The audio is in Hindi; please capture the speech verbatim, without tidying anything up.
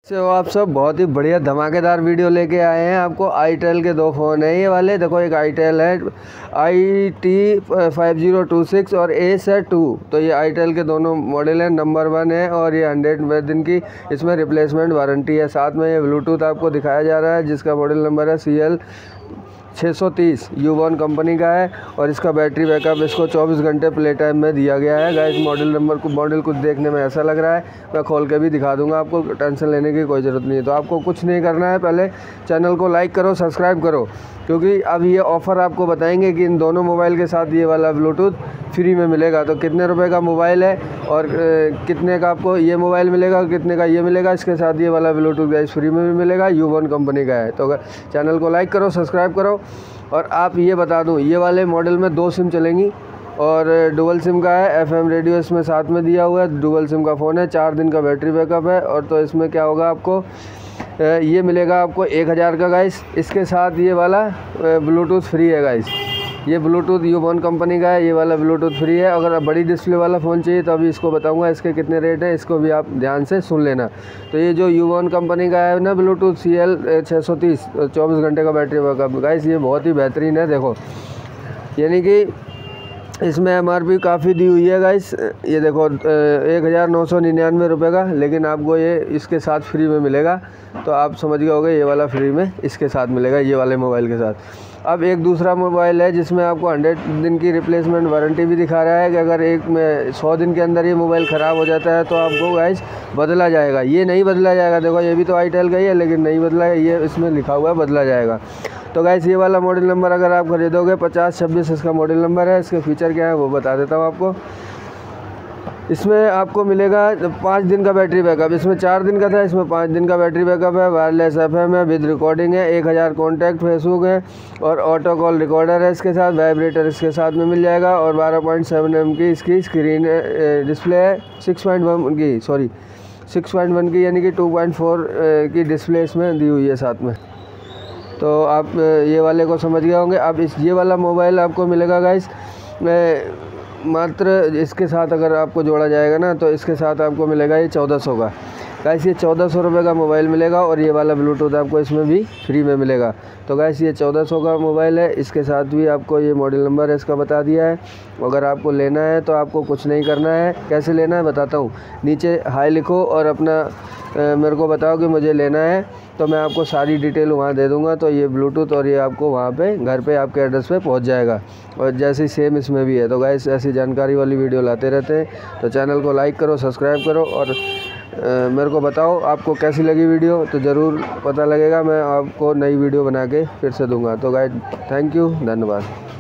तो आप सब बहुत ही बढ़िया धमाकेदार वीडियो लेके आए हैं। आपको आईटेल के दो फ़ोन हैं ये वाले। देखो, एक आईटेल है I T five zero two six और एस है टू। तो ये आईटेल के दोनों मॉडल हैं, नंबर वन है और ये हंड्रेड दिन की इसमें रिप्लेसमेंट वारंटी है। साथ में ये ब्लूटूथ आपको दिखाया जा रहा है जिसका मॉडल नंबर है सी एल छः सौ तीस यूबॉन कंपनी का है और इसका बैटरी बैकअप इसको चौबीस घंटे प्ले टाइम में दिया गया है। गाइस, मॉडल नंबर को मॉडल कुछ देखने में ऐसा लग रहा है, मैं खोल के भी दिखा दूंगा, आपको टेंशन लेने की कोई ज़रूरत नहीं है। तो आपको कुछ नहीं करना है, पहले चैनल को लाइक करो, सब्सक्राइब करो, क्योंकि अब ये ऑफ़र आपको बताएंगे कि इन दोनों मोबाइल के साथ ये वाला ब्लूटूथ फ्री में मिलेगा। तो कितने रुपए का मोबाइल है और कितने का आपको ये मोबाइल मिलेगा, कितने का ये मिलेगा, इसके साथ ये वाला ब्लूटूथ गाइस फ्री में भी मिलेगा, यूबॉन कंपनी का है। तो चैनल को लाइक करो, सब्सक्राइब करो। और आप ये बता दूं, ये वाले मॉडल में दो सिम चलेंगी और डुअल सिम का है, एफएम रेडियो इसमें साथ में दिया हुआ है, डुअल सिम का फ़ोन है, चार दिन का बैटरी बैकअप है। और तो इसमें क्या होगा, आपको ये मिलेगा आपको एक हज़ार का गाइस। इसके साथ ये वाला ब्लूटूथ फ्री है गाइस। ये ब्लूटूथ यूबॉन कंपनी का है, ये वाला ब्लूटूथ फ्री है। अगर आप बड़ी डिस्प्ले वाला फ़ोन चाहिए तो अभी इसको बताऊंगा इसके कितने रेट है, इसको भी आप ध्यान से सुन लेना। तो ये जो यूबॉन कंपनी का है ना ब्लूटूथ सी एल छः सौ तीस चौबीस घंटे का बैटरी बैकअप गाइस, ये बहुत ही बेहतरीन है। देखो, यानी कि इसमें एम आर पी काफ़ी दी हुई है गाइस। ये देखो एक हज़ार नौ सौ निन्यानवे रुपये का, लेकिन आपको ये इसके साथ फ्री में मिलेगा। तो आप समझ गए होंगे, ये वाला फ्री में इसके साथ मिलेगा, ये वाले मोबाइल के साथ। अब एक दूसरा मोबाइल है जिसमें आपको हंड्रेड दिन की रिप्लेसमेंट वारंटी भी दिखा रहा है कि अगर एक में सौ दिन के अंदर ये मोबाइल ख़राब हो जाता है तो आपको गाइस बदला जाएगा। ये नहीं बदला जाएगा, देखो ये भी तो आईटेल का ही है लेकिन नहीं बदला है, ये इसमें लिखा हुआ है बदला जाएगा। तो गाइस, ये वाला मॉडल नंबर अगर आप खरीदोगे पचास छब्बीस इसका मॉडल नंबर है। इसके फीचर क्या है वो बता देता हूँ आपको। इसमें आपको मिलेगा पाँच दिन का बैटरी बैकअप, इसमें चार दिन का था, इसमें पाँच दिन का बैटरी बैकअप है। वायरलेस एफएम है, विद रिकॉर्डिंग है, एक हज़ार कॉन्टैक्ट फेसबुक है और ऑटो कॉल रिकॉर्डर है इसके साथ, वाइब्रेटर इसके साथ में मिल जाएगा और बारह पॉइंट सेवन एम की इसकी स्क्रीन डिस्प्ले है, सिक्स पॉइंट वन की सॉरी सिक्स पॉइंट वन की यानी कि टू पॉइंट फोर की डिस्प्ले इसमें दी हुई है साथ में। तो आप ये वाले को समझ गए होंगे। अब इस ये वाला मोबाइल आपको मिलेगा गाइस मात्र इसके साथ अगर आपको जोड़ा जाएगा ना तो इसके साथ आपको मिलेगा ये चौदह सौ का गाइस। ये चौदह सौ रुपये का मोबाइल मिलेगा और ये वाला ब्लूटूथ आपको इसमें भी फ्री में मिलेगा। तो गाइस, ये चौदह सौ का मोबाइल है, इसके साथ भी आपको ये मॉडल नंबर है इसका बता दिया है। अगर आपको लेना है तो आपको कुछ नहीं करना है। कैसे लेना है बताता हूँ, नीचे हाई लिखो और अपना आ, मेरे को बताओ कि मुझे लेना है, तो मैं आपको सारी डिटेल वहाँ दे दूँगा। तो ये ब्लूटूथ और ये आपको वहाँ पे घर पे आपके एड्रेस पे पहुँच जाएगा और जैसे ही सेम इसमें भी है। तो गाइस, ऐसी जानकारी वाली वीडियो लाते रहते हैं, तो चैनल को लाइक करो, सब्सक्राइब करो और आ, मेरे को बताओ आपको कैसी लगी वीडियो, तो ज़रूर पता लगेगा, मैं आपको नई वीडियो बना के फिर से दूँगा। तो गाइस, थैंक यू, धन्यवाद।